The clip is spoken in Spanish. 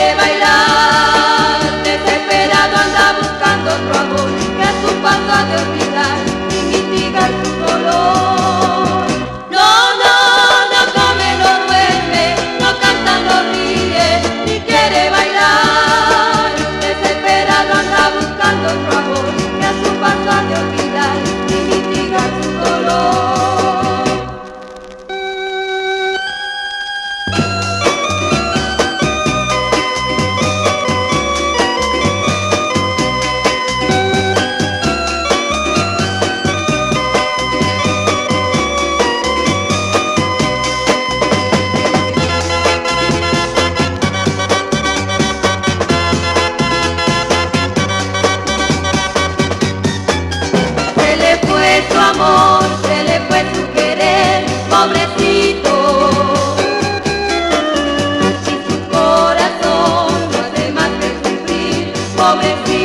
quiere bailar, desesperado anda buscando otro amor que a su paso ha de olvidar y mitigar su dolor. No, no, no come, no duerme, no canta, no ríe, ni quiere bailar, desesperado anda buscando otro amor que a su paso ha de olvidar y mitigar su dolor. Su amor, se le fue su querer, pobrecito. Y su corazón no hace más que sufrir, pobrecito.